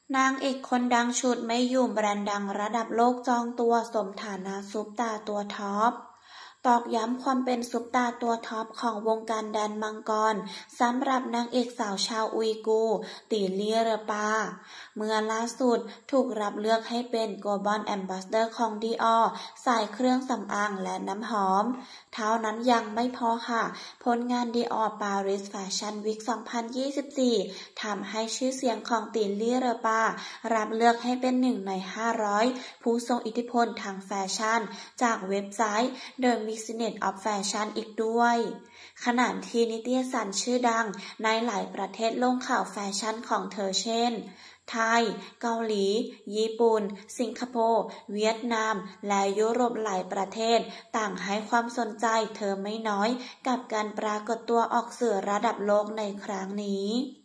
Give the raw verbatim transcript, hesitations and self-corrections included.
นางเอกคนดังฉุดไม่อยู่แบรนด์ดังระดับโลกจองตัวสมฐานะซุปตาตัวท็อปตอกย้ำความเป็นซุปตาตัวท็อปของวงการแดนมังกรสำหรับนางเอกสาวชาวอุยกูร์ตีลี่เรอปาเมื่อล่าสุดถูกรับเลือกให้เป็น Global Ambassador ของ Dior สายเครื่องสำอางและน้ำหอมเท่านั้นยังไม่พอค่ะผลงาน Dior Paris Fashion Week สองพันยี่สิบสี่ทำให้ชื่อเสียงของตีลี่เรอปารับเลือกให้เป็นหนึ่งในห้าร้อยผู้ทรงอิทธิพลทางแฟชั่นจากเว็บไซต์ The Business of Fashion อีกด้วยขณะที่นิตยสารชื่อดังในหลายประเทศลงข่าวแฟชั่นของเธอเช่นไทยเกาหลีญี่ปุ่นสิงคโปร์เวียดนามและยุโรปหลายประเทศต่างให้ความสนใจเธอไม่น้อยกับการปรากฏตัวออกสื่อระดับโลกในครั้งนี้